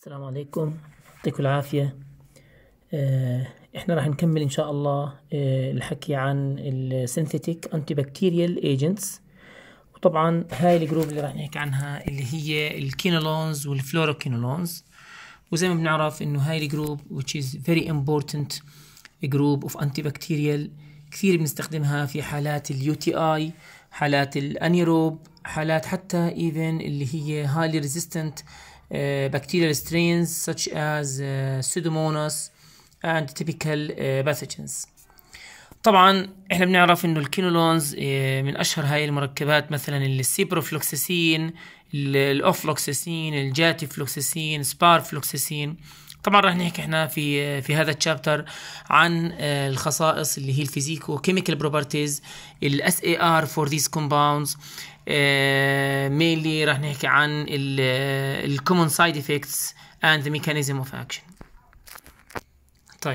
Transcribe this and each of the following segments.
السلام عليكم، يعطيكم العافية. احنا راح نكمل ان شاء الله الحكي عن السينثيتيك انتي بكتيريال ايجنتس. وطبعا هاي الجروب اللي راح نحكي عنها اللي هي الكينولونز والفلوروكينولونز. وزي ما بنعرف انه هاي الجروب which is very important group of antibacterial كثير بنستخدمها في حالات اليو تي اي، حالات الانيروب، حالات حتى even اللي هي highly resistant bacterial strains such as Pseudomonas and typical pathogens. طبعا احنا بنعرف انه الكينولونز من اشهر هاي المركبات مثلا السيبروفلوكساسين، الاوفلوكساسين، الجاتيفلوكساسين، سبارفلوكساسين. طبعا راح نحكي احنا في هذا الشابتر عن الخصائص اللي هي الفيزيكو كيميكال بروبرتيز، الاس اي ار فور ذيس كومباوندز. mainly راح نحكي عن الكومن سايد افكتس and the mechanism of action. طيب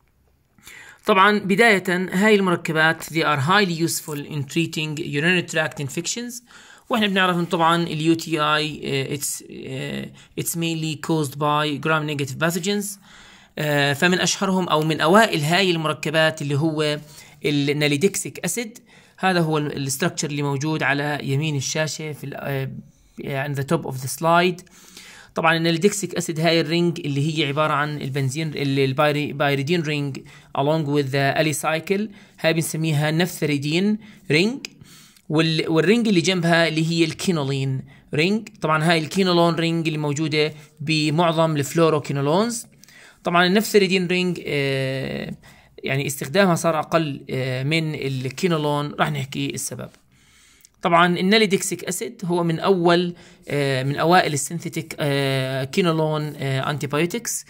طبعا بداية هاي المركبات they are highly useful in treating urinary tract infections. واحنا بنعرف ان طبعا اليو تي اي it's mainly caused by gram negative pathogens. فمن اشهرهم او من اوائل هاي المركبات اللي هو الناليدكسيك اسيد. هذا هو الاستراكشر اللي موجود على يمين الشاشة في on the top of the slide. طبعا الناليدكسيك اسيد هاي الرينج اللي هي عبارة عن البنزين البايريدين رينج along with the alicycle، هاي بنسميها نفثريدين رينج. والرينج اللي جنبها اللي هي الكينولين رينج. طبعا هاي الكينولون رينج اللي موجودة بمعظم الفلوروكينولونز. طبعا النفثريدين رينج يعني استخدامها صار أقل من الكينولون، راح نحكي السبب. طبعا الناليدكسيك أسيد هو من أوائل السينثيتيك كينولون أنتيبيوتكس.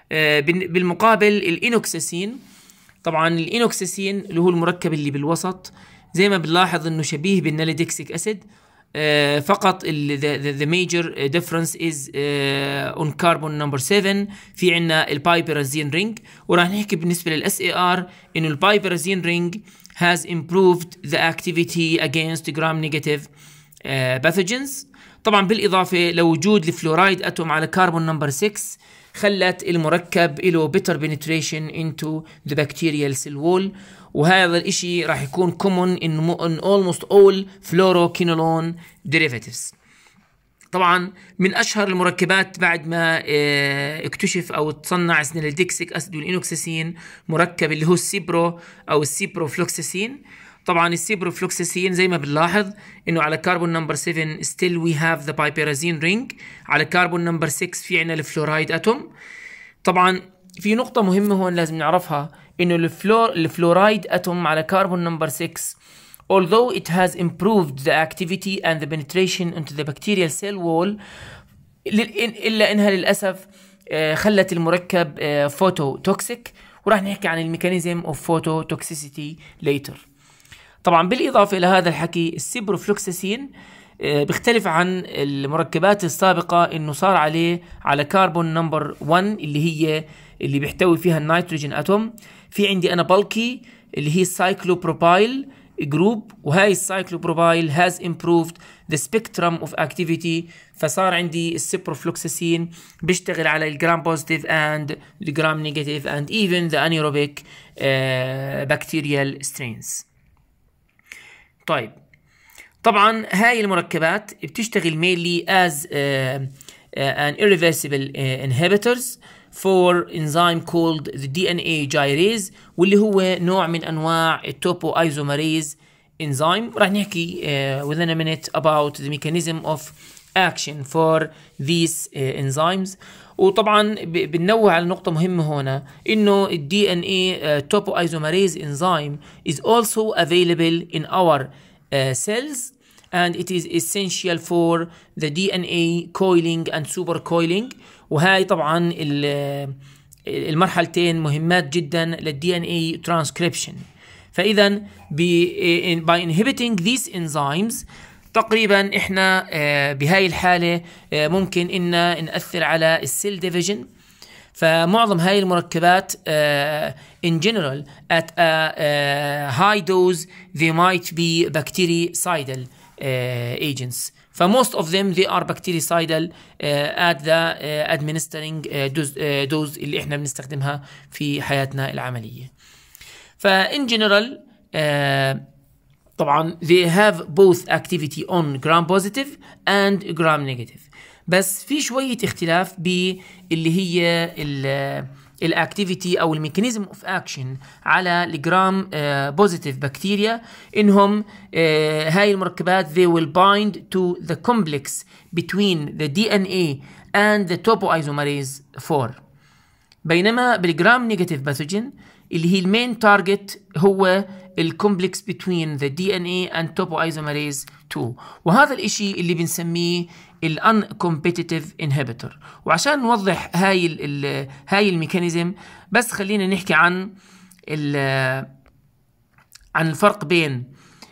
بالمقابل الإينوكساسين، طبعا الإينوكساسين اللي هو المركب اللي بالوسط زي ما بنلاحظ إنه شبيه بالناليدكسيك أسيد، فقط the major difference is on carbon number 7. في عنا البايبرازين رينج، وراح نحكي بالنسبة للأس اي ار إنه البايبرازين رينج has improved the activity against gram negative pathogens. طبعا بالإضافة لوجود الفلورايد أتوم على كاربون نمبر 6 خلت المركب له better penetration into the bacterial cell wall. وهذا الاشي راح يكون common in almost all fluoroquinolone derivatives. طبعا من اشهر المركبات بعد ما اكتشف او تصنع الناليدكسيك اسيد والإينوكساسين مركب اللي هو السيبرو او السيبروفلوكساسين. طبعا السيبروفلوكساسين زي ما بنلاحظ انه على كاربون نمبر 7 still we have the piperazine ring، على كاربون نمبر 6 في عنا الفلورايد اتوم. طبعا في نقطة مهمة هون لازم نعرفها، انه الفلورايد اتوم على كاربون نمبر 6 although it has improved the activity and the penetration into the bacterial cell wall إلا إنها للأسف خلت المركب phototoxic، وراح نحكي عن الميكانيزم of phototoxicity later. طبعا بالإضافة إلى هذا الحكي السيبروفلوكساسين بيختلف عن المركبات السابقة إنه صار عليه على كاربون نمبر 1 اللي بيحتوي فيها النيتروجين أتوم. في عندي أنا بالكي اللي هي السايكلوبروبايل جروب، وهاي السايكلوبروبايل has improved the spectrum of activity. فصار عندي السيبروفلوكساسين بيشتغل على الجرام بوزيتيف and الجرام نيجاتيف and even the anaerobic bacterial strains. طيب طبعا هاي المركبات بتشتغل mainly as an irreversible inhibitors for enzyme called the DNA gyrase، واللي هو نوع من انواع التوبو ايزوميريز enzyme. راح نحكي within a minute about the mechanism of action for these enzymes. وطبعا بننوه على نقطة مهمة هنا، انه ال DNA topo isomerase enzyme is also available in our cells and it is essential for the DNA coiling and supercoiling. وهاي طبعا المرحلتين مهمات جدا لل DNA transcription. فإذا by inhibiting these enzymes تقريبا احنا بهاي الحالة ممكن ان نأثر على السيل ديفيجن. فمعظم هاي المركبات in general at a high dose they might be bactericidal agents. فmost of them they are bactericidal at the administering dose اللي احنا بنستخدمها في حياتنا العملية. فإن general طبعا they have both activity on gram positive and gram negative، بس في شوية اختلاف باللي هي الاكتيفيتي او الميكانيزم اوف اكشن على الجرام بوزيتيف بكتيريا. انهم هاي المركبات they will bind to the complex between the DNA and the topoisomerase 4، بينما بالجرام نيجاتيف باثوجين اللي هي المين تارجت هو الكومبلكس between the DNA and topoisomerase 2، وهذا الاشي اللي بنسميه الانكومبيتيتيف انهبيتور. وعشان نوضح هاي الميكانيزم بس خلينا نحكي عن الفرق بين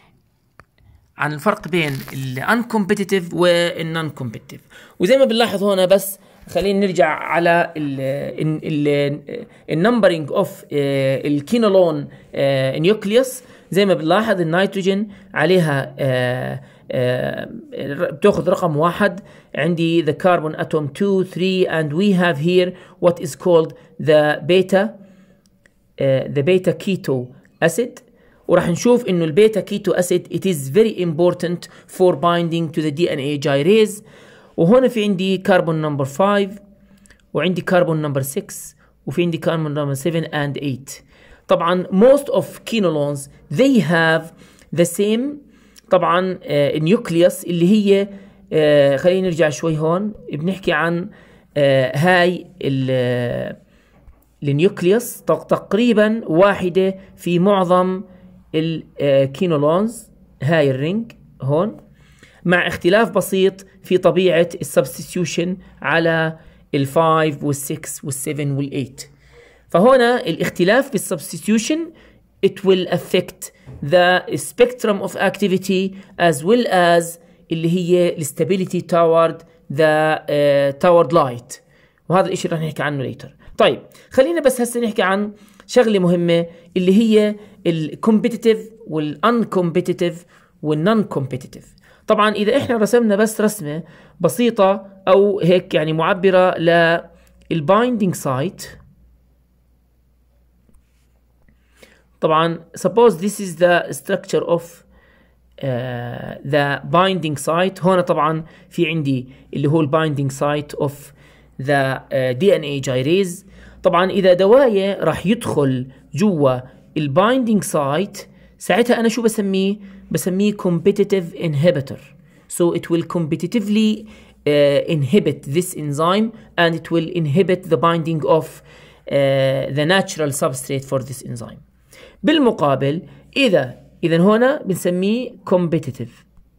الانكومبيتيتيف والنون كومبيتيتيف. وزي ما بنلاحظ هنا بس خلينا نرجع على النمبرينج اوف الكينولون نيوكليوس. زي ما بنلاحظ النيتروجين عليها بتاخذ رقم 1، عندي the carbon atom 2 3 and we have here what is called the beta keto acid. وراح نشوف انه البيتا كيتو اسيد it is very important for binding to the DNA gyrase. وهنا في عندي كربون نمبر 5 وعندي كربون نمبر 6 وفي عندي كربون نمبر 7 and 8. طبعا most of kinolones they have the same طبعا النيوكليوس اللي هي خلينا نرجع شوي هون بنحكي عن هاي النيوكليوس تقريبا واحدة في معظم الكينولونز، هاي الرينج هون، مع اختلاف بسيط في طبيعة السبستيتيوشن على ال5 وال6 وال7 وال8. فهنا الاختلاف بالسبستيتيوشن it will affect the spectrum of activity as well as اللي هي stability toward the toward light، وهذا الاشي رح نحكي عنه later. طيب خلينا بس هسه نحكي عن شغلة مهمة اللي هي الكومبيتيتيف والانكومبيتيتيف والنون كومبيتيتيف. طبعا اذا احنا رسمنا بس رسمة بسيطة او هيك يعني معبرة للبايندينج سايت، طبعا suppose this is the structure of the binding site. هنا طبعا في عندي اللي هو البايندينج سايت of the DNA gyrase. طبعا اذا دواية راح يدخل جوا البايندينج سايت ساعتها انا شو بسميه competitive inhibitor. So it will competitively inhibit this enzyme and it will inhibit the binding of the natural substrate for this enzyme. بالمقابل إذا هنا بنسميه competitive.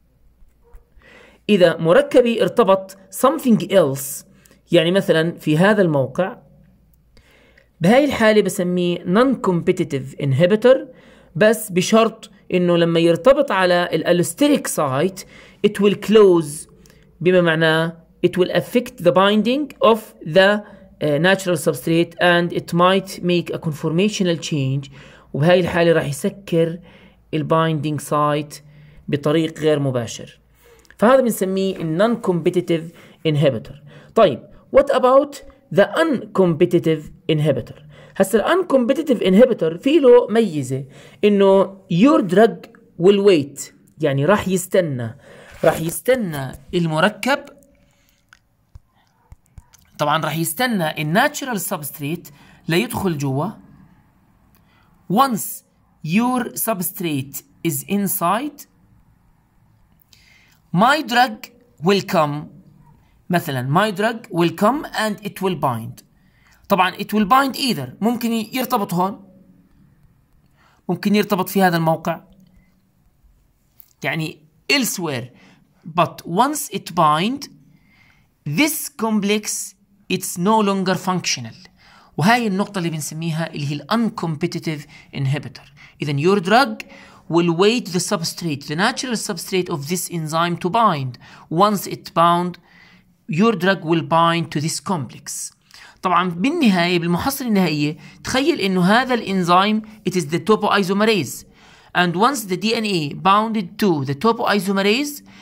إذا مركبي ارتبط something else، يعني مثلا في هذا الموقع، بهاي الحالة بسميه non-competitive inhibitor، بس بشرط إنه لما يرتبط على الالوستيريك سايت it will close، بما معناه it will affect the binding of the natural substrate and it might make a conformational change. وبهاي الحالة راح يسكر البايندينج سايت بطريق غير مباشر، فهذا بنسميه non-competitive inhibitor. طيب what about the uncompetitive inhibitor؟ هسه uncompetitive inhibitor في له ميزة انه your drug will wait، يعني راح يستنى المركب، طبعا راح يستنى الناتشرال سبستريت ليدخل جوا. once your substrate is inside my drug will come، مثلا my drug will come and it will bind. طبعا it will bind either ممكن يرتبط هون، ممكن يرتبط في هذا الموقع، يعني elsewhere، but once it bind this complex it's no longer functional. وهاي النقطة اللي بنسميها اللي هي uncompetitive inhibitor. إذن your drug will wait the substrate, the natural substrate of this enzyme to bind. Once it bound your drug will bind to this complex. طبعا بالنهاية بالمحصلة النهائية تخيل إنه هذا الإنزيم it is the topoisomerase and once the DNA bounded to the topoisomerase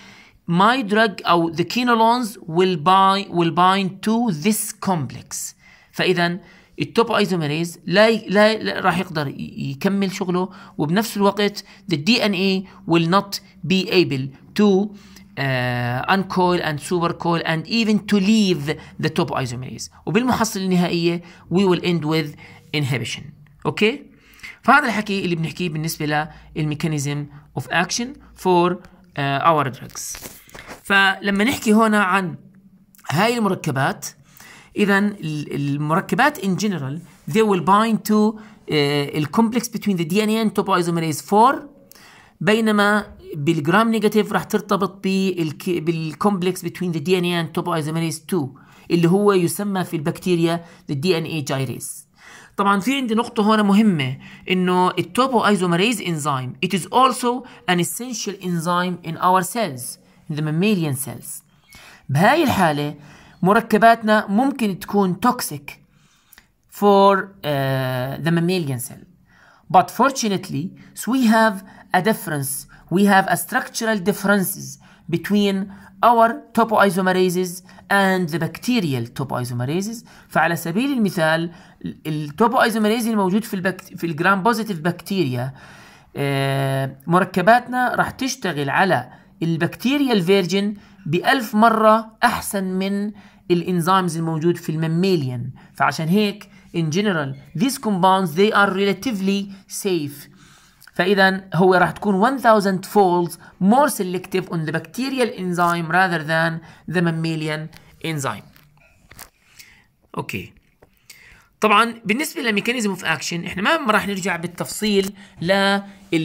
my drug أو the quinolones will bind to this complex. فإذا التوبويزوميريز لا راح يقدر يكمل شغله، وبنفس الوقت the DNA will not be able to uncoil and supercoil and even to leave the topoisomerase. وبالمحصلة النهائية we will end with inhibition. اوكي، فهذا الحكي اللي بنحكيه بالنسبة للميكانيزم of action for our drugs. فلما نحكي هنا عن هاي المركبات، إذا المركبات in general they will bind to الcomplex between the DNA and topoisomerase 4، بينما بالجرام نيجاتيف راح ترتبط بالcomplex between the DNA and topoisomerase 2 اللي هو يسمى في البكتيريا the DNA gyrase. طبعا في عندي نقطة هنا مهمة، إنه التوبويزوميريز enzyme it is also an essential enzyme in our cells in the mammalian cells. بهاي الحالة مركباتنا ممكن تكون toxic for the mammalian cell. But fortunately, so we have a difference. We have a structural differences between our topoisomerases and the bacterial topoisomerases. فعلى سبيل المثال التوبويزوميريز الموجود في الجرام بوزيتيف بكتيريا، مركباتنا راح تشتغل على البكتيريا الفيرجن ب1000 مرة أحسن من الانزيمز الموجود في المماليان. فعشان هيك in general these compounds they are relatively safe. فإذا هو راح تكون 1000 folds more selective on the bacterial enzyme rather than the mammalian enzyme. اوكي، طبعا بالنسبة للميكانيزم اوف اكشن احنا ما راح نرجع بالتفصيل ل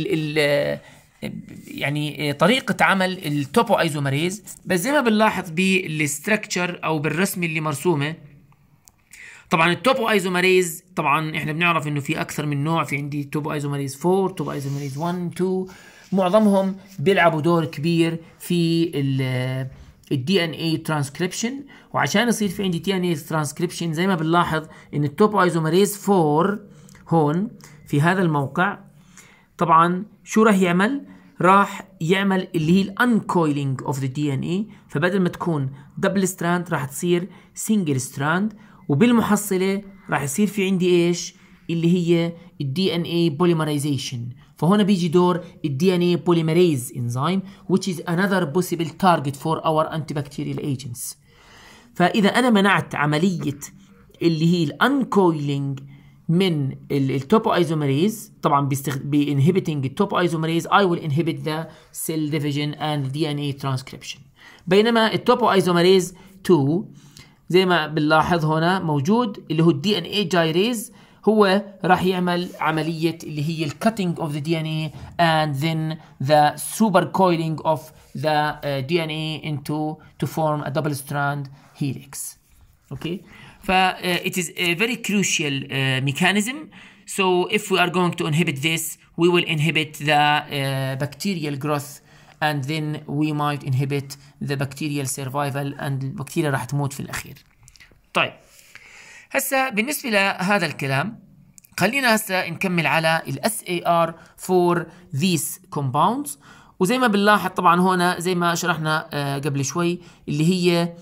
يعني طريقة عمل التوبويزوميريز، بس زي ما بنلاحظ بالستركتشر او بالرسم اللي مرسومة. طبعا التوبويزوميريز طبعا احنا بنعرف انه في اكثر من نوع، في عندي توبويزوميريز 4، توبويزوميريز 1 2، معظمهم بيلعبوا دور كبير في الدي ان اي ترانسكريبشن. وعشان يصير في عندي دي ان اي ترانسكريبشن زي ما بنلاحظ ان التوبويزوميريز 4 هون في هذا الموقع طبعا شو راح يعمل؟ راح يعمل اللي هي الانكويلينج اوف ذا دي ان اي، فبدل ما تكون دبل ستراند راح تصير سنجل ستراند، وبالمحصله راح يصير في عندي ايش؟ اللي هي الدي ان اي بوليمرايزيشن. فهنا بيجي دور الدي ان اي بوليمريز انزيم which is another possible target for our antibacterial agents. فاذا انا منعت عمليه اللي هي الانكويلينج من التوبويزوميريز، طبعا بانهبيتنج التوبويزوميريز I will inhibit the cell division and DNA transcription. بينما التوبويزوميريز 2 زي ما بنلاحظ هنا موجود اللي هو الدي ان اي جايريز، هو راح يعمل عملية اللي هي الكاتينج اوف ذا دي ان اي and then the super coiling of the DNA into to form a double strand helix. Okay, it is a very crucial mechanism. So if we are going to inhibit this, we will inhibit the bacterial growth and then we might inhibit the bacterial survival and البكتيريا راح تموت في الأخير. طيب هسا بالنسبة لهذا الكلام خلينا هسا نكمل على ال SAR for these compounds. وزي ما بنلاحظ طبعا هنا زي ما شرحنا قبل شوي اللي هي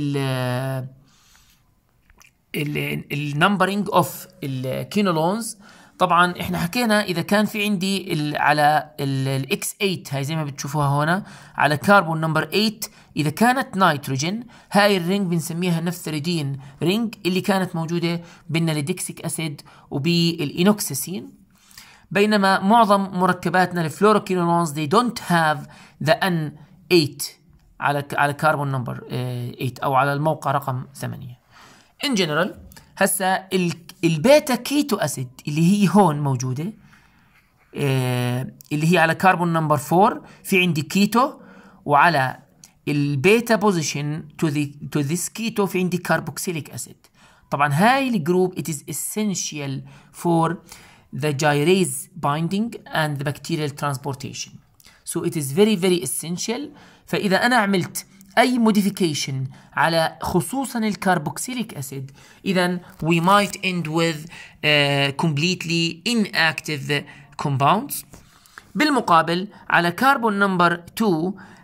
النمبرينج اوف الكينولونز. طبعا احنا حكينا اذا كان في عندي على الاكس 8 هاي زي ما بتشوفوها هنا على كربون نمبر 8، اذا كانت نيتروجين هاي الرينج بنسميها نفثريدين رينج اللي كانت موجوده بالناليدكسيك اسيد وبالإينوكسيسين. بينما معظم مركباتنا الفلوروكينولونز they don't have the N8 على كربون نمبر 8 او على الموقع رقم 8. in general هسا البيتا كيتو اسيد اللي هي هون موجوده اللي هي على كربون نمبر 4 في عندي كيتو، وعلى البيتا بوزيشن to this كيتو في عندي كاربوكسيليك اسيد. طبعا هاي الجروب it is essential for the gyrase binding and the bacterial transportation. So it is very very essential. فإذا أنا عملت أي modification على خصوصا الكاربوكسيليك أسيد إذن we might end with completely inactive compounds. بالمقابل على كربون نمبر 2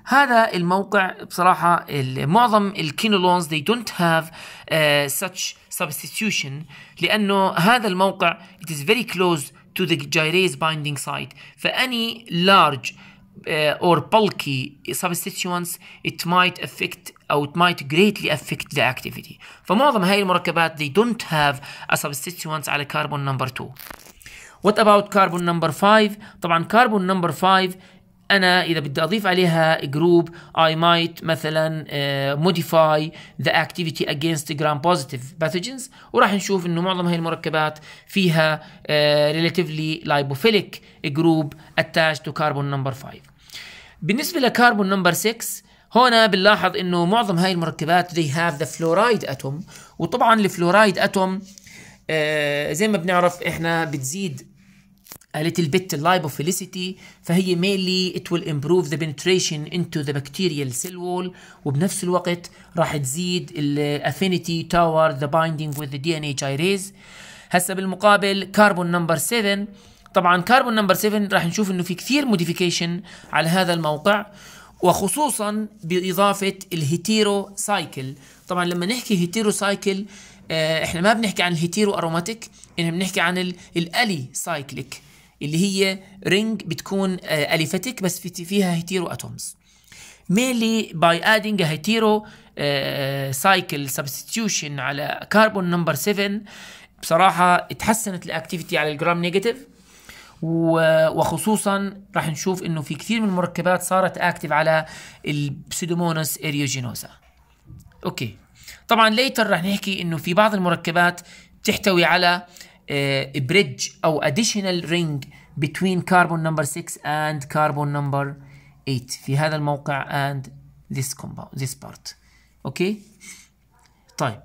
هذا الموقع بصراحة معظم الكينولونز they don't have such substitution، لأنه هذا الموقع it is very close to the gyrase binding site، فأني large or bulky substituents it might affect أو it might greatly affect the activity. فمعظم هاي المركبات they don't have a substituents على carbon number 2. What about carbon number 5؟ طبعا carbon number 5 أنا إذا بدي أضيف عليها جروب I might مثلا modify the activity against gram positive pathogens، وراح نشوف إنه معظم هاي المركبات فيها relatively lipophilic group attached to carbon number 5. بالنسبة لكربون نمبر 6 هنا بنلاحظ إنه معظم هاي المركبات they have the fluoride atom، وطبعا الفلورايد atom زي ما بنعرف إحنا بتزيد a little bit lipophilicity، فهي mainly it will improve the penetration into the bacterial cell wall، وبنفس الوقت راح تزيد ال affinity toward the binding with the DNA gyrase. هسا بالمقابل كربون نمبر 7 طبعا كربون نمبر 7 راح نشوف انه في كثير موديفيكيشن على هذا الموقع، وخصوصا باضافه الهيتيرو سايكل. طبعا لما نحكي هيتيرو سايكل احنا ما بنحكي عن الهيتيرو اروماتيك، احنا بنحكي عن الالي سايكليك اللي هي رينج بتكون اليفاتيك بس فيها هيتيرو اتومز. mainly by adding a hetero cycle substitution على كربون نمبر 7 بصراحه اتحسنت الاكتيفيتي على الجرام نيجاتيف، وخصوصا راح نشوف انه في كثير من المركبات صارت اكتف على البسيدوموناس اريوجينوزا. اوكي طبعا ليتر راح نحكي انه في بعض المركبات تحتوي على بريدج او additional ring between carbon number 6 and carbon number 8 في هذا الموقع and this part. اوكي طيب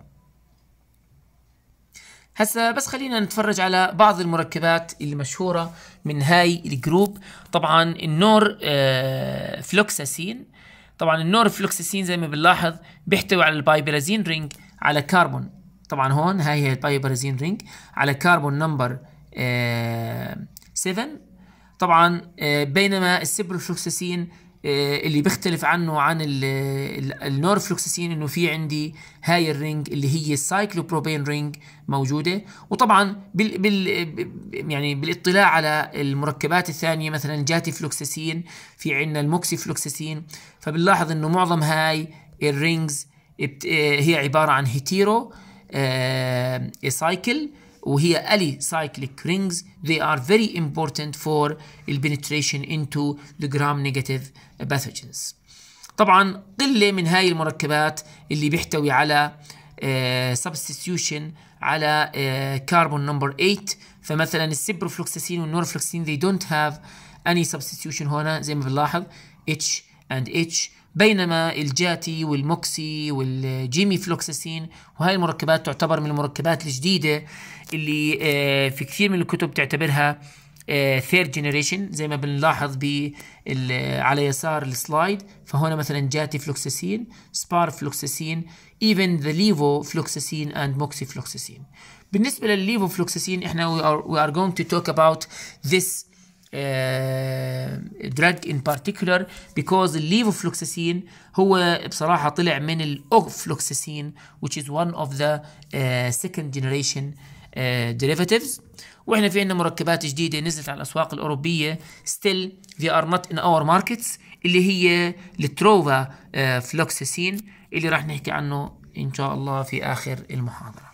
هسا بس خلينا نتفرج على بعض المركبات اللي مشهورة من هاي الجروب. طبعا النور فلوكساسين، طبعا النور فلوكساسين زي ما بنلاحظ بيحتوي على البايبرازين رينج على كربون، طبعا هون هاي هي البايبرازين رينج على كربون نمبر 7. طبعا بينما السيبروفلوكساسين اللي بيختلف عنه عن النورفلوكساسين انه في عندي هاي الرينج اللي هي السايكلوبروبين رينج موجوده. وطبعا يعني بالاطلاع على المركبات الثانيه مثلا الجاتي فلوكساسين، في عندنا الموكسي فلوكساسين، فبنلاحظ انه معظم هاي الرينجز هي عباره عن هيتيرو سايكل وهي ألي cyclic rings. They are very important for the penetration into the gram-negative pathogens. طبعا قلة من هاي المركبات اللي بيحتوي على substitution على carbon number 8، فمثلا السيبروفلوكساسين والنورفلوكساسين they don't have any substitution هنا زي ما بنلاحظ H and H، بينما الجاتي والموكسي والجيمي فلوكساسين وهاي المركبات تعتبر من المركبات الجديدة اللي في كثير من الكتب تعتبرها third generation زي ما بنلاحظ على يسار السلايد. فهنا مثلا جاتي فلوكساسين، سبار فلوكساسين، even the levo fluoxacin and moxifloxacin. بالنسبة للليفو فلوكساسين احنا we are going to talk about this drug in particular because الليفوفلوكساسين هو بصراحة طلع من الأوفلوكساسين which is one of the second generation derivatives. واحنا في عندنا مركبات جديدة نزلت على الأسواق الأوروبية still they are not in our markets اللي هي التروفا فلوكساسين اللي راح نحكي عنه إن شاء الله في آخر المحاضرة.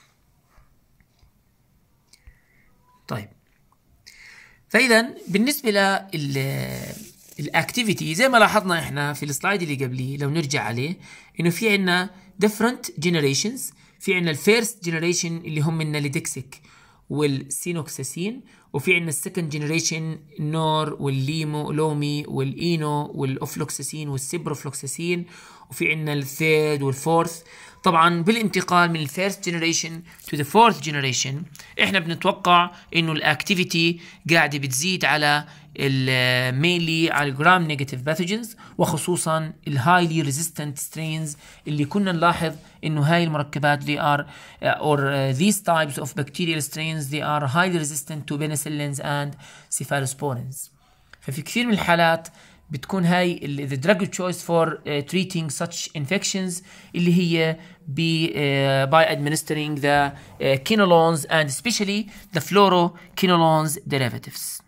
طيب فإذا بالنسبة للأكتيفيتي زي ما لاحظنا إحنا في السلايد اللي قبليه لو نرجع عليه إنه في عنا different generations. في عنا الفيرست جنريشن اللي هم الناليدكسيك والسينوكساسين، وفي عنا السكند جنريشن النور والليمو لومي والإينو والأوفلوكساسين والسيبروفلوكساسين، وفي عنا الثيرد والفورث. طبعا بالانتقال من الفيرست جنريشن تو ذا فورث جنريشن احنا بنتوقع انه الاكتيفيتي قاعده بتزيد على mainly على الجرام نيجاتيف باثوجينز، وخصوصا الهايلي ريزيستنت سترينز اللي كنا نلاحظ انه هاي المركبات they are or these types of bacterial strains they are highly resistant to penicillins and cephalosporins. ففي كثير من الحالات بتكون هاي the drug choice for treating such infections اللي هي by administering the quinolones and especially the fluoroquinolones derivatives.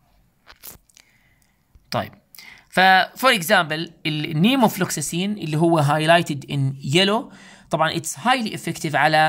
طيب for example النيموفلوكساسين اللي هو highlighted in yellow طبعا it's highly effective على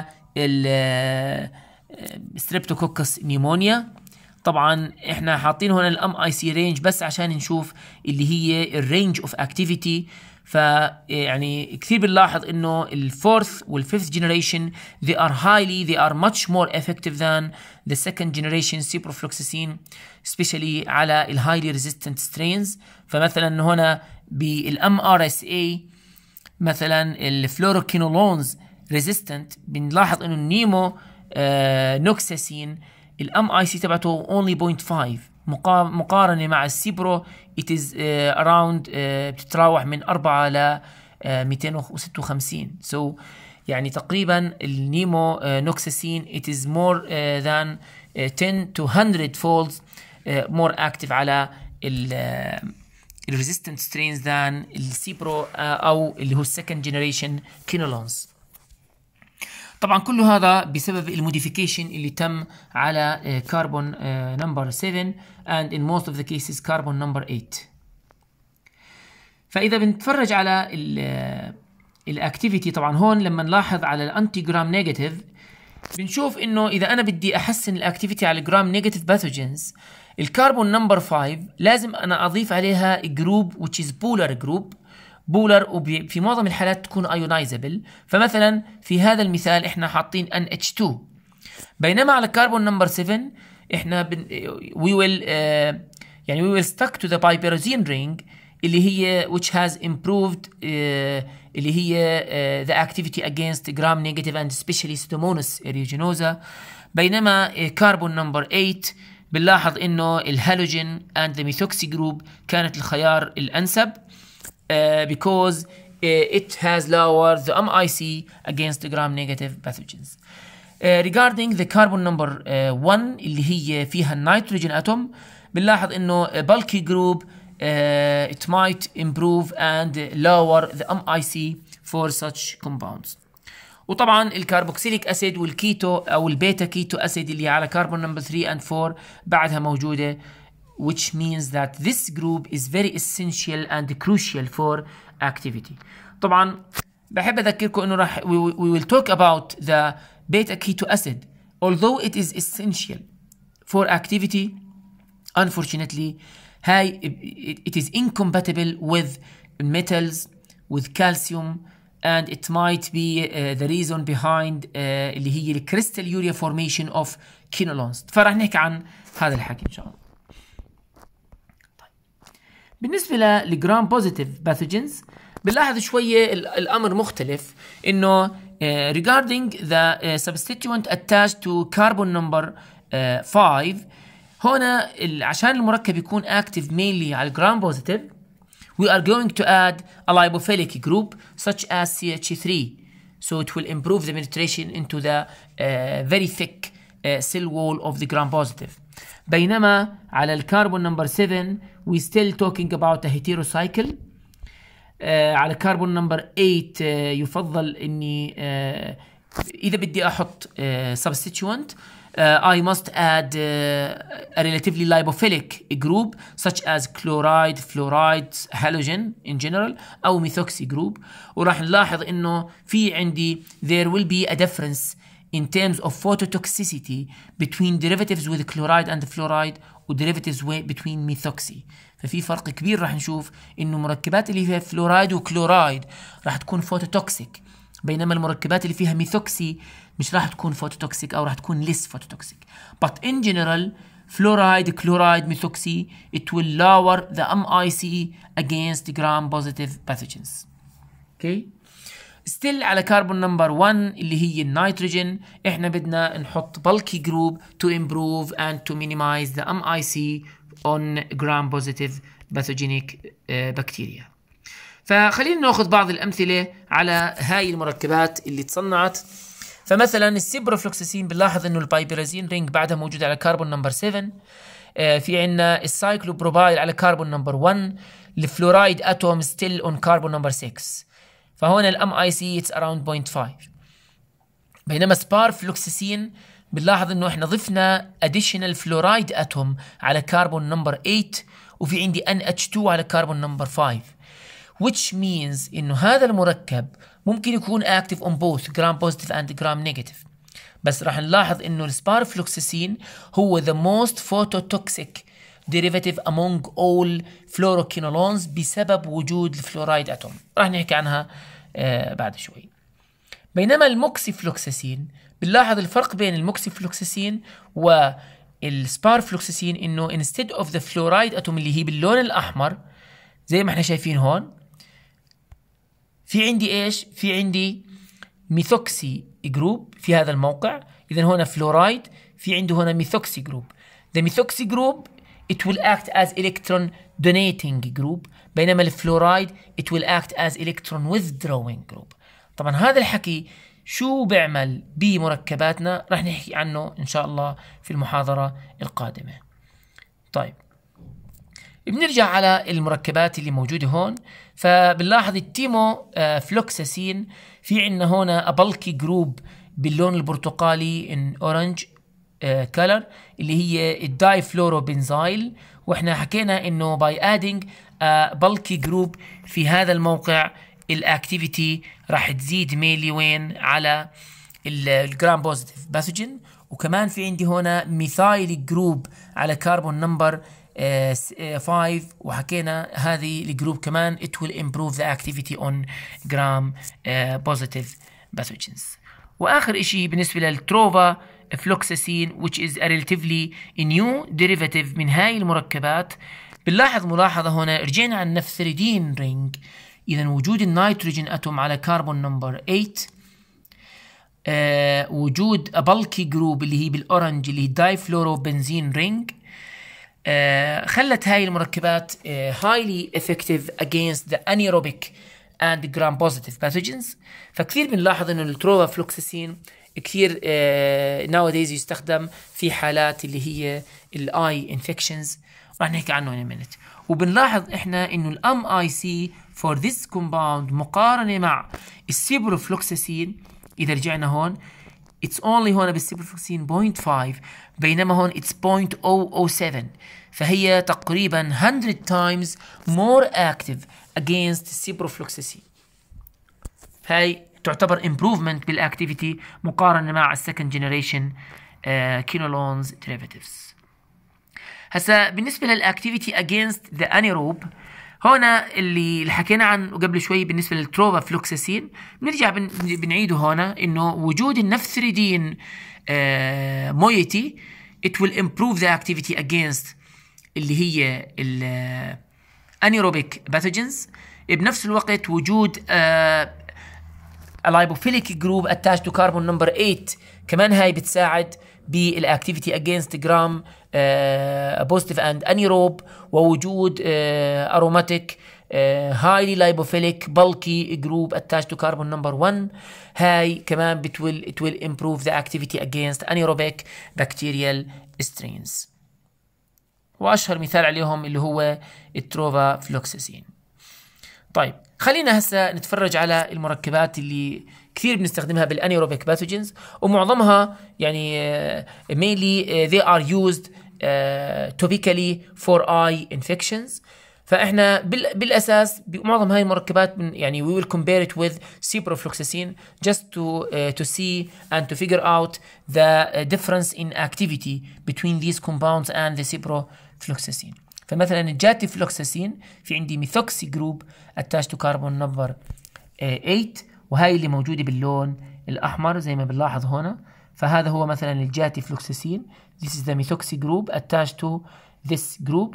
streptococcus pneumonia. طبعا احنا حاطين هنا الام اي سي رينج بس عشان نشوف اللي هي الرينج اوف اكتيفيتي. فيعني كثير بنلاحظ انه الفورث والفيفث جنريشن they are much more effective than the second generation ciprofloxacin especially على الهايلي ريزيستنت سترينز. فمثلا هنا بالام ار اس اي مثلا الفلوروكينولونز ريزيستنت بنلاحظ انه النيمو نوكساسين الام اي سي تبعته only 0.5 مقارنه مع السيبرو it is around بتتراوح من 4 ل 256. so يعني تقريبا النيمو نوكساسين it is more than 10 to 100 folds more active على resistant strains than السيبرو او اللي هو second generation quinolones. طبعا كل هذا بسبب الموديفيكيشن اللي تم على كربون نمبر 7 and in most of the cases كربون نمبر 8. فاذا بنتفرج على الاكتيفيتي طبعا هون لما نلاحظ على الانتي جرام نيجاتيف بنشوف انه اذا انا بدي احسن الاكتيفيتي على الجرام نيجاتيف باثوجينز الكربون نمبر 5 لازم انا اضيف عليها جروب which is polar group بولر وفي معظم الحالات تكون ايونايزبل. فمثلا في هذا المثال احنا حاطين NH2 بينما على كربون نمبر 7 احنا we will stuck to the piperazine ring اللي هي which has improved اللي هي the activity against gram negative and especially Pseudomonas aeruginosa. بينما كربون نمبر 8 بنلاحظ انه الهالوجين and the methoxy group كانت الخيار الانسب because it has lowered the MIC against the gram-negative pathogens. Regarding the carbon number 1 اللي هي فيها النيتروجين أتوم بنلاحظ إنه bulky group it might improve and lower the MIC for such compounds. وطبعا الكربوكسيليك أسيد والكيتو أو البيتا كيتو أسيد اللي على كربون نمبر 3 and 4 بعدها موجودة which means that this group is very essential and crucial for activity. طبعا بحب أذكركم إنه راح we will talk about the beta keto acid although it is essential for activity unfortunately it is incompatible with metals with calcium and it might be the reason behind اللي هي الكريستال يوريا formation of quinolones. فراح نحكي عن هذا الحكي إن شاء الله. بالنسبة للجرام بوزيتيف باثوجينز بنلاحظ شوية الأمر مختلف إنه regarding the substituent attached to carbon number 5 هنا عشان المركب يكون active mainly على الجرام بوزيتيف we are going to add a lipophilic group such as CH3 so it will improve the penetration into the very thick cell wall of the gram positive. بينما على الكربون نمبر 7 we still talking about a heterocycle. على كربون نمبر 8 يفضل اني اذا بدي احط substituent I must add a relatively lipophilic group such as chloride, fluoride, halogen in general او methoxy group. وراح نلاحظ انه في عندي there will be a difference in terms of phototoxicity between derivatives with chloride and fluoride و derivatives between methoxy. ففي فرق كبير راح نشوف انه المركبات اللي فيها فلورايد وكلورايد راح تكون phototoxic بينما المركبات اللي فيها ميثوكسي مش راح تكون phototoxic او راح تكون less phototoxic. But in general fluoride, chloride, methoxy it will lower the MIC against gram positive pathogens. Okay. still على كربون نمبر 1 اللي هي النيتروجين احنا بدنا نحط bulky group to improve and to minimize the MIC on gram positive pathogenic bacteria. فخلينا ناخذ بعض الامثله على هاي المركبات اللي تصنعت. فمثلا السيبروفلوكساسين بنلاحظ انه البايبرازين رينج بعدها موجود على كربون نمبر 7 في عندنا السايكلوبروبايل على كربون نمبر 1. الفلورايد اتوم ستيل اون كربون نمبر 6. فهون الام اي سي اتس اراوند 0.5. بينما سبار فلوكسيسين بنلاحظ انه احنا ضفنا اديشنال فلورايد اتوم على كربون نمبر 8 وفي عندي NH2 على كربون نمبر 5، which means انه هذا المركب ممكن يكون active on both gram positive and gram negative. بس راح نلاحظ انه السبار فلوكسيسين هو the most phototoxic derivative among all fluoroquinolones بسبب وجود الفلورايد اتوم، راح نحكي عنها بعد شوي. بينما الموكسيفلوكساسين بنلاحظ الفرق بين الموكسيفلوكساسين والسبار فلوكساسين انه instead of the fluoride atom اللي هي باللون الاحمر زي ما احنا شايفين هون، في عندي ايش؟ في عندي ميثوكسي جروب في هذا الموقع. اذا هنا فلورايد، في عنده هنا ميثوكسي جروب. the methoxy group it will act as electron donating group، بينما الفلورايد it will act as electron withdrawing group. طبعا هذا الحكي شو بيعمل بمركباتنا راح نحكي عنه ان شاء الله في المحاضرة القادمة. طيب بنرجع على المركبات اللي موجودة هون. فبنلاحظ التيمو فلوكساسين في عندنا هنا bulky جروب باللون البرتقالي in orange color اللي هي الدايفلوروبنزايل، واحنا حكينا انه by adding bulky جروب في هذا الموقع الاكتيفيتي راح تزيد ميلي وين على الجرام بوزيتيف باثوجين. وكمان في عندي هنا ميثايل جروب على كربون نمبر 5، وحكينا هذه الجروب كمان it will improve the activity on gram positive pathogens. واخر اشي بالنسبه للتروفا فلوكساسين which is a relatively new derivative من هاي المركبات. بنلاحظ ملاحظه هنا، رجعنا على النفثريدين رينج. اذا وجود النيتروجين اتوم على كربون نمبر 8، وجود بالكي جروب اللي هي بالاورنج اللي هي دايفلوروبنزين رينج، خلت هاي المركبات highly effective against the anaerobic and gram positive pathogens. فكثير بنلاحظ انه التروفافلوكساسين كثير nowadays يستخدم في حالات اللي هي الاي انفكشنز، راح نحكي عنه in a minute. وبنلاحظ احنا انه الام اي سي for this compound مقارنه مع السيبروفلوكساسين، اذا رجعنا هون it's only هون بالسيبروفلوكسين 0.5 بينما هون it's 0.007، فهي تقريبا 100 times more active against السيبروفلوكساسين. هاي تعتبر improvement بالاكتيفيتي مقارنه مع السكند جنريشن كينولونز derivatives. هسا بالنسبه للاكتيفيتي against the anaerobe، هنا اللي حكينا عنه قبل شوي بالنسبه للتروفا فلوكساسين بنرجع بنعيده هنا، انه وجود النفثريدين مويتي it will improve the activity against اللي هي الانيروبيك باثوجينز. بنفس الوقت وجود اللايبوفيليك جروب attached to carbon number 8 كمان هاي بتساعد بالاكتيفيتي against جرام positive and anaerobe. ووجود aromatic highly lipophilic bulky group attached to carbon number 1 هاي كمان it will improve the activity against anaerobic bacterial strains. واشهر مثال عليهم اللي هو التروفا فلوكساسين. طيب خلينا هسه نتفرج على المركبات اللي كثير بنستخدمها بالانيروبيك باثوجينز، ومعظمها يعني mainly they are used topically for eye infections. فاحنا بالاساس بمعظم هاي المركبات يعني we will compare it with ciprofloxacin just to see and to figure out the difference in activity between these compounds and the ciprofloxacin. فمثلا الجاتيفلوكساسين في عندي ميثوكسي جروب attached to carbon number 8، وهاي اللي موجوده باللون الاحمر زي ما بنلاحظ هنا. فهذا هو مثلا الجاتيفلوكساسين this is the methoxy group attached to this group.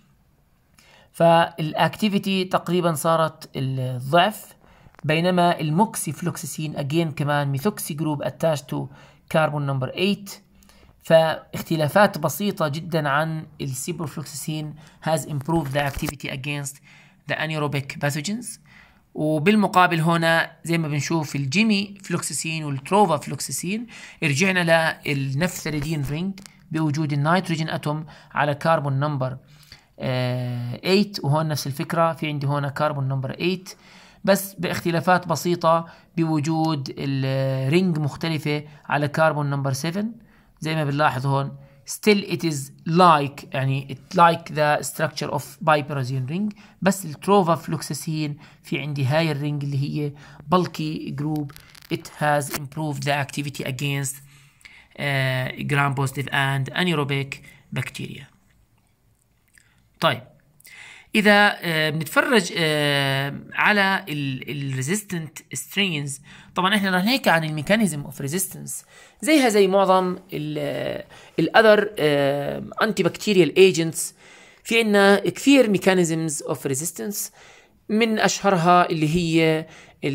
فالاكتيفيتي تقريبا صارت الضعف. بينما الموكسيفلوكساسين again كمان ميثوكسي جروب attached to carbon number 8، فاختلافات بسيطة جدا عن السيبروفلوكساسين has improved the activity against the anaerobic pathogens. وبالمقابل هنا زي ما بنشوف الجيمي فلوكساسين والتروفا فلوكساسين رجعنا للنفثريدين رينج بوجود النيتروجين اتوم على كربون نمبر 8، وهون نفس الفكرة، في عندي هون كربون نمبر 8 بس باختلافات بسيطة بوجود الرينج مختلفة على كربون نمبر 7 زي ما بنلاحظ هون. still it is like يعني it like the structure of bipyrazine ring، بس التروفافلوكساسين في عندي هاي الرينج اللي هي bulky group it has improved the activity against gram positive and anaerobic bacteria. طيب إذا بنتفرج على الريزيستنت سترينز، طبعا احنا رح نحكي عن الميكانيزم اوف ريزيستنس زيها زي معظم الاذر انتي بكتيريال ايجنتس. في عندنا كثير ميكانيزمز اوف ريزيستنس، من اشهرها اللي هي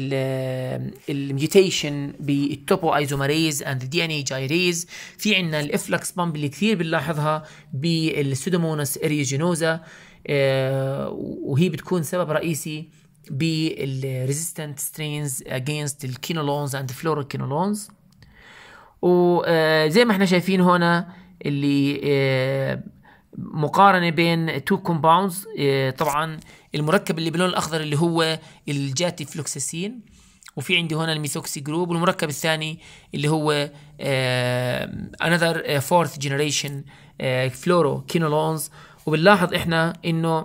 الميوتيشن بالتوبو ايزوميريز اند دي ان اي جايريز. في عندنا الافلكس بامب اللي كثير بنلاحظها بالسودوموناس اريوجينوزا، وهي بتكون سبب رئيسي بالريزيستنت سترينز against الكينولونز and فلوروكينولونز. وزي ما احنا شايفين هنا اللي مقارنة بين تو كومباوندز، طبعا المركب اللي باللون الأخضر اللي هو الجاتي فلوكساسين، وفي عندي هنا الميثوكسي جروب، والمركب الثاني اللي هو another fourth generation فلوروكينولونز. وبنلاحظ احنا انه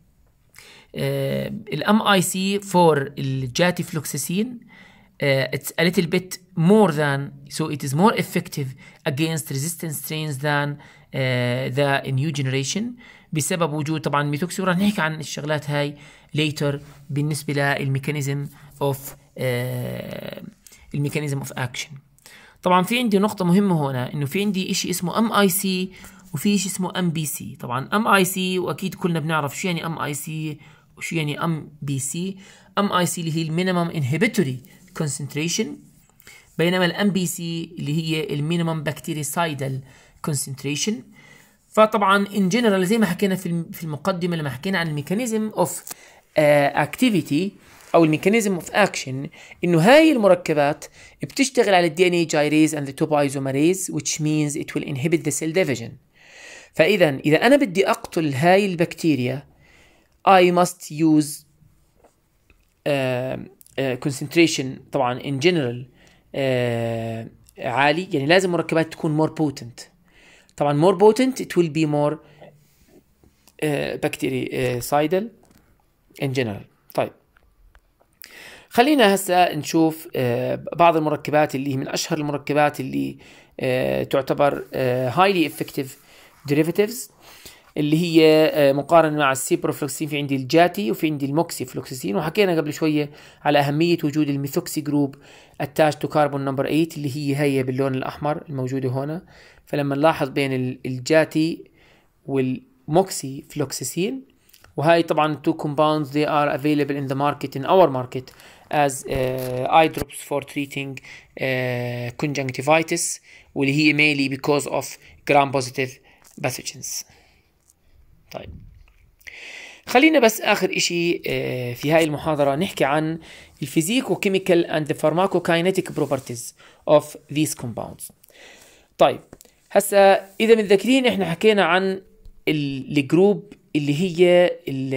الام اي سي فور الجاتي فلوكساسين it's a little bit more than, so it is more effective against resistant strains than the new generation بسبب وجود طبعا ميثوكسي. ورح نحكي عن الشغلات هاي later بالنسبة للميكانيزم اوف اكشن. طبعا في عندي نقطة مهمة هنا، انه في عندي اشي اسمه ام اي سي وفي شيء اسمه ام بي سي. طبعا ام اي سي واكيد كلنا بنعرف شو يعني ام اي سي وشو يعني ام بي سي. ام اي سي اللي هي المينيمم انهبيتوري كونسنتريشن، بينما الام بي سي اللي هي المينيمم بكتيريسايدال كونسنتريشن. فطبعا ان جنرال زي ما حكينا في المقدمه لما حكينا عن الميكانيزم اوف اكتيفيتي او الميكانيزم اوف اكشن، انه هاي المركبات بتشتغل على الدي ان اي جايريز اند توبويزوميريز which means it will inhibit the cell division. فاذا اذا انا بدي اقتل هاي البكتيريا I must use concentration طبعا in general عالي، يعني لازم مركبات تكون more potent. طبعا more potent it will be more bactericidal in general. طيب خلينا هسا نشوف بعض المركبات اللي من اشهر المركبات اللي تعتبر highly effective derivatives، اللي هي مقارنة مع السيبروفلوكسين. في عندي الجاتي وفي عندي الموكسي فلوكسين، وحكينا قبل شوية على أهمية وجود الميثوكسي جروب attached to carbon number 8 اللي هي باللون الأحمر الموجودة هنا. فلما نلاحظ بين الجاتي والموكسي فلوكسين، وهاي طبعا two compounds they are available in the market in our market as eye drops for treating conjunctivitis، واللي هي mainly because of gram positive pathogens. طيب خلينا بس آخر إشي في هاي المحاضرة نحكي عن الفيزيكوكيميكال and the pharmacokinetic properties of these compounds. طيب هسا إذا متذكرين إحنا حكينا عن الجروب اللي هي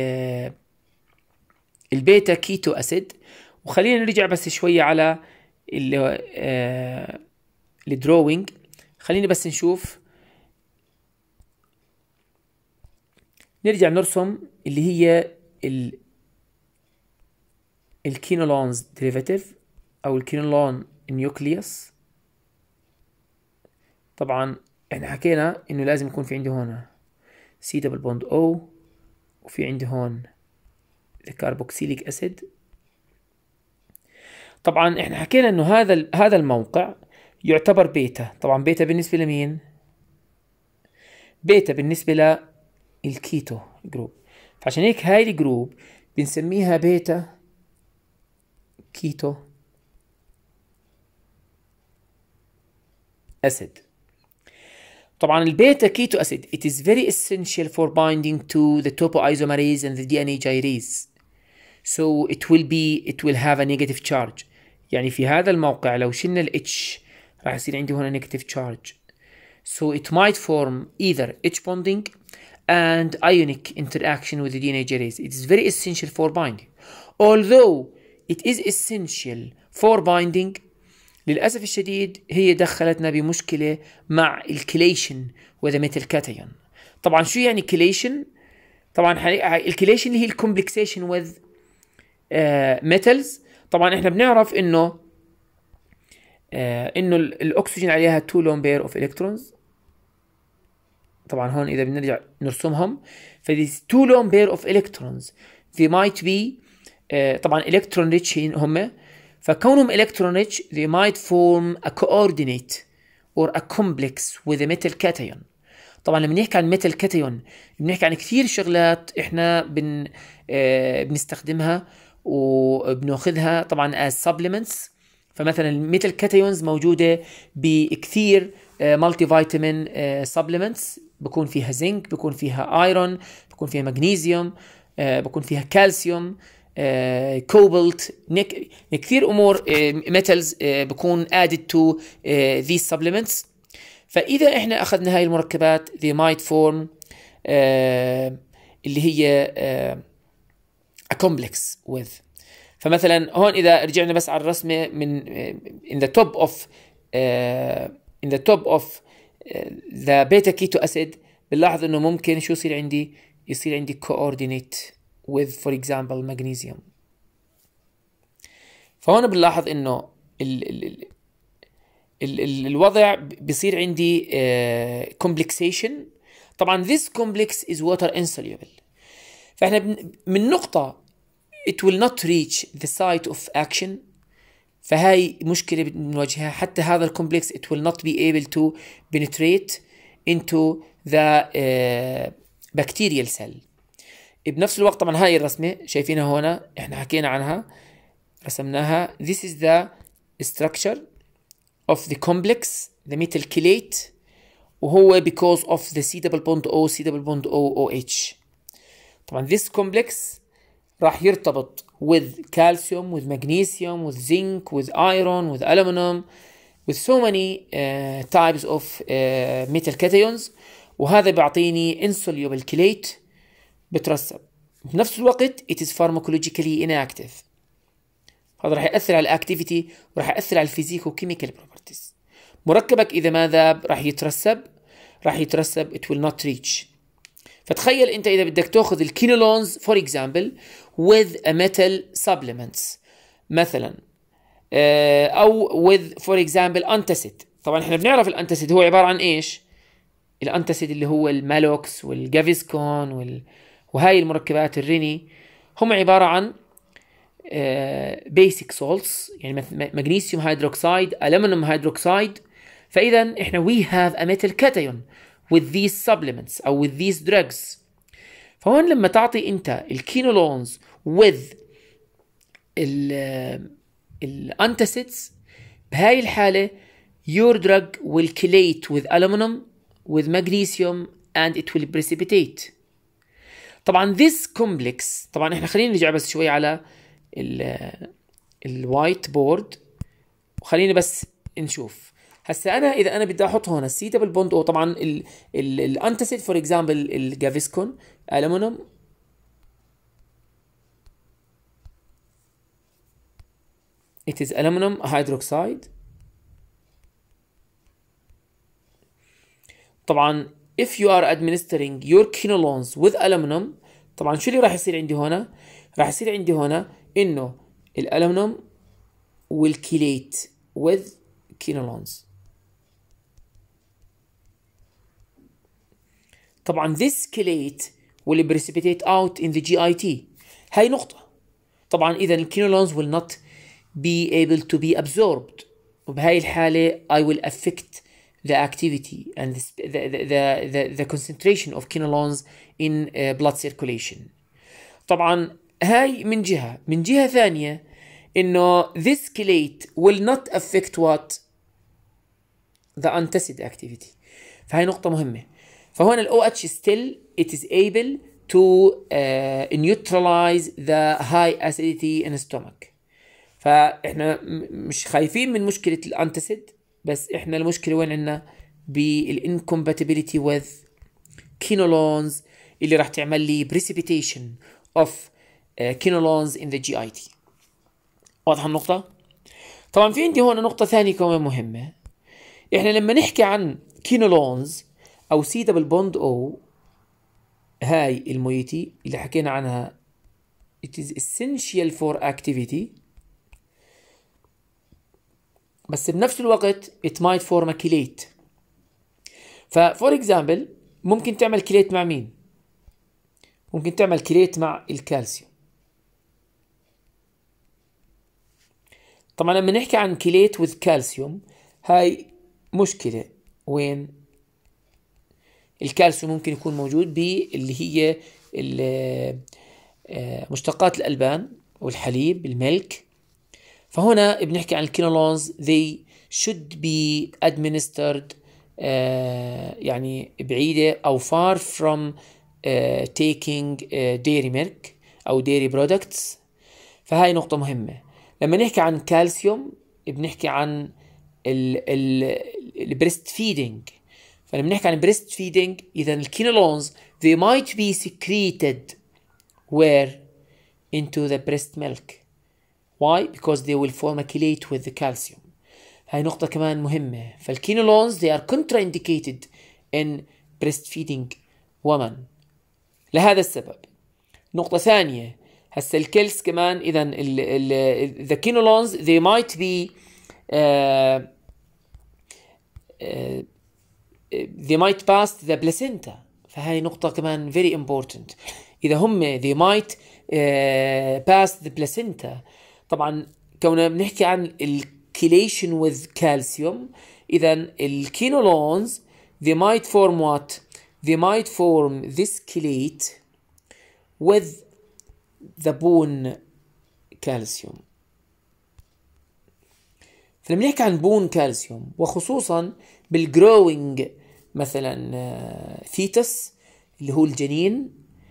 البيتا كيتو أسيد، وخلينا نرجع بس شوية على الدروينج. خلينا بس نشوف، نرجع نرسم اللي هي الكينولونز ديريفاتيف او الكينولون نيوكليوس. طبعا احنا حكينا انه لازم يكون في عندي هون سي دبل بوند او، وفي عندي هون الكربوكسيليك اسيد. طبعا احنا حكينا انه هذا الموقع يعتبر بيتا. طبعا بيتا بالنسبه لمين؟ بيتا بالنسبه للكيتو جروب. فعشان هيك هاي الجروب بنسميها بيتا كيتو اسيد. طبعا البيتا كيتو اسيد it is very essential for binding to the topoisomerase and the DNA gyrase, so it will have a negative charge. يعني في هذا الموقع لو شلنا ال H راح يصير عندي هنا negative charge. so it might form either H bonding and ionic interaction with the DNA gyrase. It is very essential for binding. Although it is essential for binding, للأسف الشديد هي دخلتنا بمشكلة مع الكليشن with a metal cation. طبعا شو يعني كليشن؟ طبعا الكليشن هي الكومبلكسيشن with metals. طبعا احنا بنعرف انه الاكسجين عليها 2 lone pair of electrons. طبعا هون اذا بنرجع نرسمهم فthese 2 lone pair of electrons they might be طبعا electron rich هم، فكونهم electron rich they might form a coordinate or a complex with a metal cation. طبعا لما نحكي عن metal cation بنحكي عن كثير شغلات احنا بنستخدمها وبناخذها طبعا as supplements. فمثلا الميتال كاتايونز موجودة بكثير مالتي فيتامين supplements، بكون فيها زنك، بكون فيها ايرون، بكون فيها مغنيسيوم، بكون فيها كالسيوم، كوبالت، كثير امور metals بكون added to these supplements. فاذا احنا اخذنا هاي المركبات they might form اللي هي a complex with. فمثلا هون اذا رجعنا بس على الرسمه من in the top of the beta keto acid بنلاحظ انه ممكن شو يصير عندي؟ يصير عندي coordinate with for example magnesium. فهون بنلاحظ انه الوضع بيصير عندي complexation. طبعا this complex is water insoluble. فاحنا من نقطة it will not reach the site of action، فهاي مشكلة بنواجهها. حتى هذا الكومبلكس it will not be able to penetrate into the bacterial cell. بنفس الوقت طبعا هاي الرسمة شايفينها هنا احنا حكينا عنها رسمناها. this is the structure of the complex the metal chelate، وهو because of the C double bond O C double bond O OH. طبعا this complex راح يرتبط with calcium with magnesium with zinc with iron with aluminum with so many types of metal cations، وهذا بيعطيني insoluble chelate بترسب. بنفس الوقت it is pharmacologically inactive. هذا راح يأثر على الاكتيفيتي وراح يأثر على الفيزيكو كيميكال بروبرتيز. مركبك إذا ما ذاب راح يترسب it will not reach. فتخيل انت اذا بدك تاخذ الكينولونز for example with a metal supplements مثلا او with for example antacid. طبعا احنا بنعرف الانتاسيد هو عبارة عن ايش؟ الانتاسيد اللي هو المالوكس والجافيسكون وهاي المركبات الريني هم عبارة عن basic salts، يعني مغنيسيوم هيدروكسيد، ألمنيوم هيدروكسيد. فإذا احنا we have a metal cation with these supplements أو with these drugs. فهون لما تعطي أنت الكينولونز with الأنتاسيدز بهاي الحالة your drug will chelate with aluminum with magnesium and it will precipitate. طبعا this complex طبعا احنا خلينا نرجع بس شوي على الوايت بورد وخلينا بس نشوف. هسه اذا انا بدي احط هون السي دبل بوند او طبعا الانتاسيد فور اكزامبل الجافيسكون الومنيوم it is aluminum hydroxide. طبعا if you are administering your quinolones with aluminum طبعا شو اللي راح يصير عندي هنا؟ راح يصير عندي هنا انه الالومنيوم will chelate with quinolones. طبعا this chelate will precipitate out in the GIT. هاي نقطة. طبعا إذا الكينولونز will not be able to be absorbed، وبهاي الحالة I will affect the activity and the concentration of quinolones in blood circulation. طبعا هاي من جهة ثانية إنه this chelate will not affect what the antacid activity. فهاي نقطة مهمة. فهون ال OH still it is able to neutralize the high acidity in stomach. فإحنا مش خايفين من مشكلة الأنتاسيد، بس إحنا المشكلة وين عندنا؟ بالincompatibility with quinolones اللي راح تعمل لي precipitation of quinolones in the GIT. واضحة النقطة؟ طبعا في عندي هون نقطة ثانية كمان مهمة. احنا لما نحكي عن quinolones او C double bond O، هاي المويتي اللي حكينا عنها it is essential for activity، بس بنفس الوقت it might form a chelate. ففور اكزامبل ممكن تعمل كليت مع مين؟ ممكن تعمل كليت مع الكالسيوم. طبعا لما نحكي عن كليت with كالسيوم هاي مشكلة. وين؟ الكالسيوم ممكن يكون موجود باللي هي مشتقات الألبان والحليب الملك. فهنا بنحكي عن الكينولونز they should be administered يعني بعيدة أو far from taking dairy milk أو dairy products. فهاي نقطة مهمة. لما نحكي عن كالسيوم بنحكي عن البريست فيدينج. فلما نحكي عن بريست فيدينج إذا الكينولونز they might be secreted where into the breast milk. Why? Because they will form a chelate with the calcium. هاي نقطة كمان مهمة. فالكينولونز they are contraindicated in breastfeeding women لهذا السبب. نقطة ثانية هسا الكلس كمان إذا the quinolones they might be they might pass the placenta. فهاي نقطة كمان very important. إذا هم they might pass the placenta. طبعا كوننا بنحكي عن chelation with calcium إذا الquinolones they might form what? They might form this chelate with the bone calcium. فلما نحكي عن bone calcium وخصوصا بالgrowing مثلا fetus اللي هو الجنين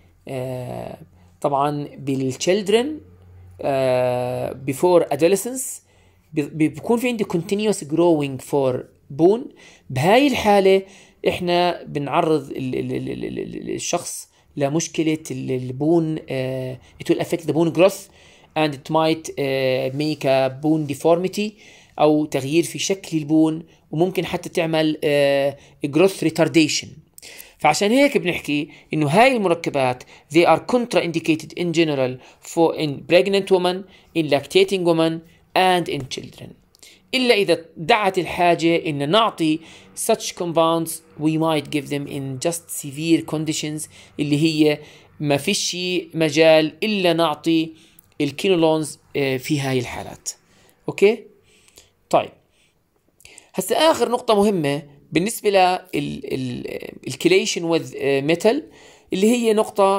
طبعا بالchildren before adolescence بيكون في عندي continuous growing for bone. بهاي الحالة احنا بنعرض الشخص لمشكلة البون it will affect the bone growth and it might make a bone deformity أو تغيير في شكل البون وممكن حتى تعمل growth retardation. فعشان هيك بنحكي إنه هاي المركبات they are contraindicated in general for in pregnant women, in lactating women and in children. إلا إذا دعت الحاجة إن نعطي such compounds we might give them in just severe conditions اللي هي ما فيش مجال إلا نعطي الكينولونز في هاي الحالات. أوكي؟ طيب هسه آخر نقطة مهمة بالنسبة للكليشن with metal اللي هي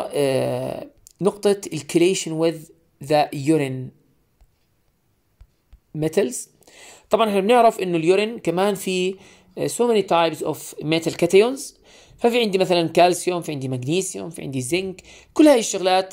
نقطة الكليشن with the urine metals. طبعا احنا بنعرف انه اليورين كمان في so many types of metal cations. ففي عندي مثلا كالسيوم، في عندي مغنيسيوم، في عندي زنك. كل هاي الشغلات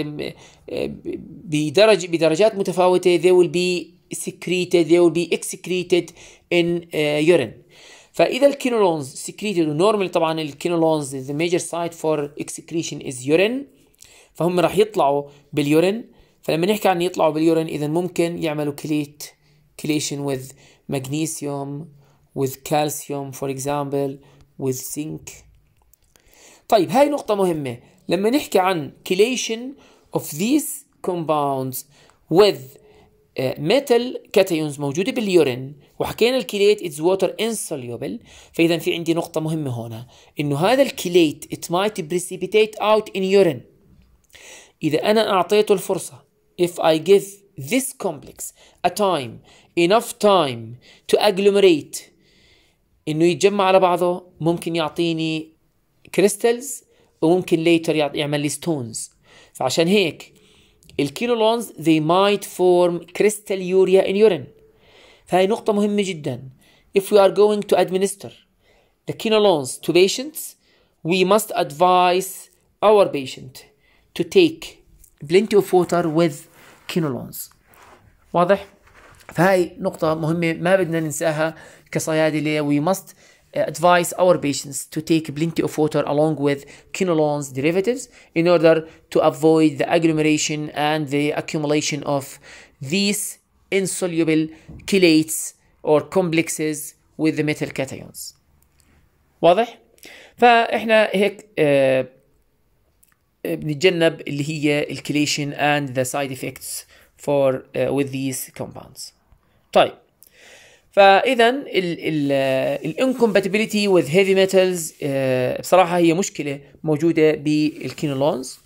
بدرجات متفاوتة they will be secreted they will be excreted in urine. فإذا الكينولونز secreted normally طبعا الكينولونز the major site for excretion is urine فهم راح يطلعوا باليورين. فلما نحكي عن يطلعوا باليورين إذا ممكن يعملوا chelation with magnesium with calcium for example with zinc. طيب هاي نقطة مهمة. لما نحكي عن chelation of these compounds with metal cations موجودة باليورين وحكينا الكيليت it's water insoluble. فإذا في عندي نقطة مهمة هنا إنه هذا الكيليت it might precipitate out in urine. إذا أنا أعطيته الفرصة if I give this complex a time enough time to agglomerate إنه يتجمع على بعضه ممكن يعطيني crystals وممكن later يعمل لي stones. فعشان هيك الكينولونز they might form crystal urea in urine. فهي نقطة مهمة جدا. if we are going to administer the quinolones to patients we must advise our patient to take plenty of water with quinolones. واضح؟ فهاي نقطة مهمة ما بدنا ننساها كصيادلة. we must advise our patients to take plenty of water along with quinolones derivatives in order to avoid the agglomeration and the accumulation of these insoluble chelates or complexes with the metal cations. واضح؟ فإحنا هيك بنتجنب اللي هي الكليشن and the side effects for with these compounds. طيب فإذا الانcompatibility with heavy metals بصراحة هي مشكلة موجودة بالكينولونز.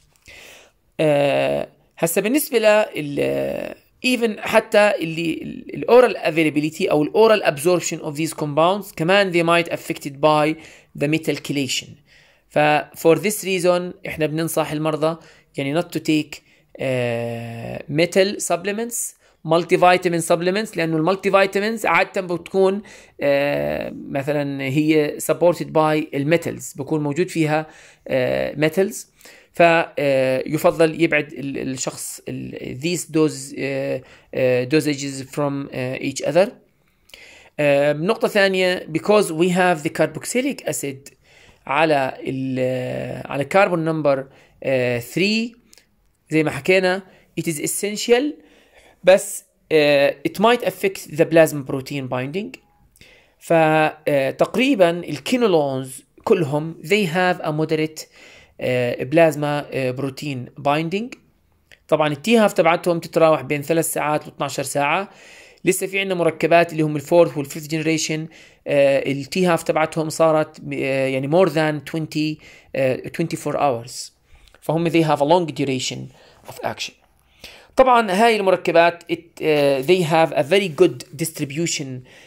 هسا بالنسبة ل even حتى الاورال availability أو الاورال absorption of these compounds كمان they might affected by the metal chelation. for this reason احنا بننصح المرضى يعني not to take metal supplements مالتي فيتامين سبلمنتس، لانه المالتي فيتامينز عاده بتكون مثلا هي supported by الميتالز، بكون موجود فيها metals، فيفضل يبعد الشخص these dosages from each other. نقطة ثانية because we have the carboxylic acid على carbon number 3 زي ما حكينا it is essential، بس it might affect the plasma protein binding. فتقريبا الكينولونز كلهم they have a moderate plasma protein binding. طبعا التي هاف تبعتهم تتراوح بين 3 ساعات و 12 ساعة. لسه في عندنا مركبات اللي هم الفورث والفيفث جنريشن التي هاف تبعتهم صارت يعني more than 24 hours، فهم they have a long duration of action. طبعا هاي المركبات they have a very good distribution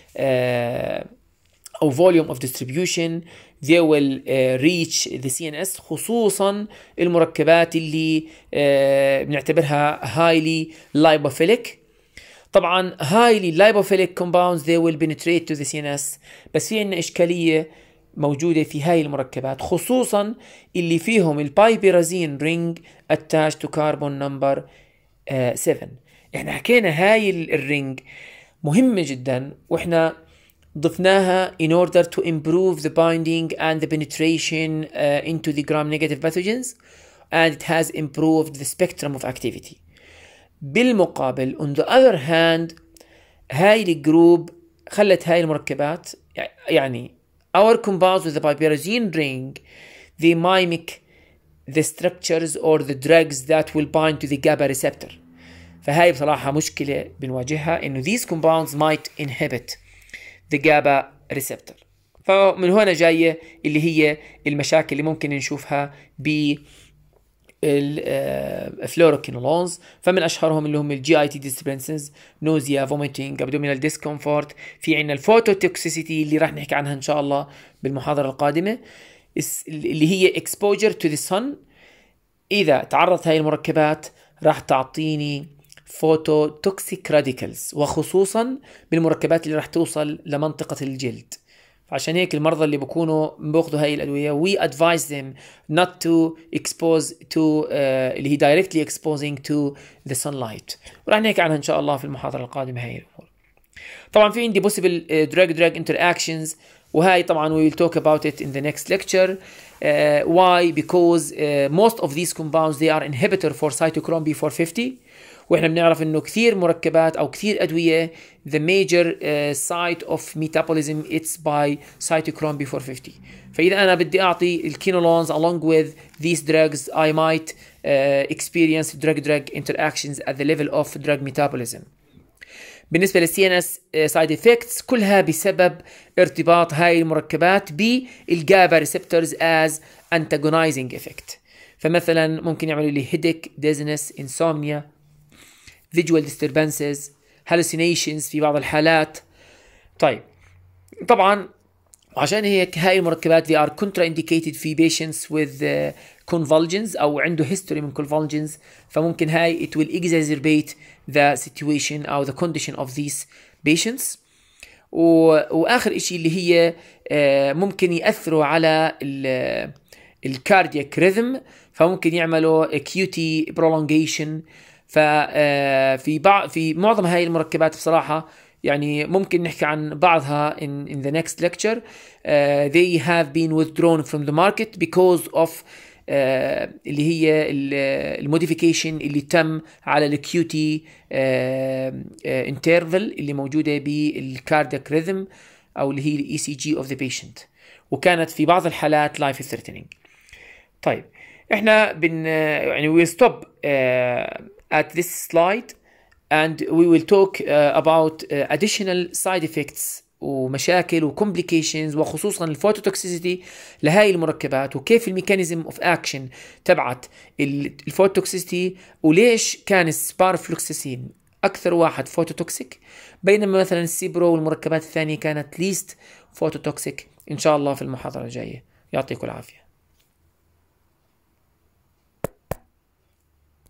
أو volume of distribution. they will reach the CNS، خصوصا المركبات اللي بنعتبرها highly lipophilic. طبعا highly lipophilic compounds they will penetrate to the CNS، بس في عندنا إشكالية موجودة في هاي المركبات، خصوصا اللي فيهم البايبيرازين رينج attached to carbon number 7. احنا حكينا هاي الرينج مهمة جدا، واحنا ضفناها in order to improve the binding and the penetration into the gram-negative pathogens, and it has improved the spectrum of activity. بالمقابل on the other hand هاي الجروب خلت هاي المركبات يعني our compounds with the piperazine ring they mimic the structures or the drugs that will bind to the GABA receptor. فهاي بصراحة مشكلة بنواجهها، إنه these compounds might inhibit the GABA receptor. فمن هنا جاية اللي هي المشاكل اللي ممكن نشوفها ب الفلوروكينولونز. فمن أشهرهم اللي هم الجي اي تي disturbances، نوزيا، vomiting، abdominal discomfort. في عنا الفوتوتوكسيسيتي اللي راح نحكي عنها إن شاء الله بالمحاضرة القادمة، اللي هي exposure to the sun. إذا تعرضت هاي المركبات راح تعطيني phototoxic radicals، وخصوصا بالمركبات اللي راح توصل لمنطقة الجلد. فعشان هيك المرضى اللي بيكونوا بياخذوا هاي الأدوية we advise them not to expose to اللي هي directly exposing to the sunlight، وراح نحكي عنها إن شاء الله في المحاضرة القادمة هاي الأمور. طبعا في عندي possible drug interactions، وهاي طبعا we will talk about it in the next lecture. Why? Because most of these compounds they are inhibitor for cytochrome B450، واحنا بنعرف انه كثير مركبات او كثير ادويه the major site of metabolism it's by cytochrome B450. فاذا انا بدي اعطي الكينولونز along with these drugs I might experience drug interactions at the level of drug metabolism. بالنسبة للسي CNS side effects كلها بسبب ارتباط هاي المركبات بالجابا receptors as antagonizing effect. فمثلا ممكن يعملوا لي headache, dizziness, insomnia, visual disturbances, hallucinations في بعض الحالات. طيب طبعا عشان هيك هاي المركبات they are contraindicated في patients with convulsions أو عنده history من convulsions. فممكن هاي it will exacerbate the situation أو the condition of these patients. وآخر إشي اللي هي ممكن يأثروا على الكاردياك ريثم، فممكن يعملوا QT prolongation. في معظم هاي المركبات بصراحة يعني ممكن نحكي عن بعضها in the next lecture. They have been withdrawn from the market because of اللي هي الموديفيكيشن اللي تم على الكيو تي انترفال اللي موجوده بالكاردياك ريذم او اللي هي الاي سي جي اوف ذا بيشنت، وكانت في بعض الحالات لايف ثريتنينج. طيب احنا يعني we stop at this slide and we will talk about additional side effects ومشاكل وكومبليكيشنز، وخصوصا الفوتوتوكسيسيتي لهاي المركبات، وكيف الميكانيزم اوف اكشن تبعت الفوتوتوكسيسيتي، وليش كان السبارفلوكساسين اكثر واحد فوتوتوكسيك بينما مثلا السيبرو والمركبات الثانيه كانت ليست فوتوتوكسيك. ان شاء الله في المحاضره الجايه. يعطيكم العافيه.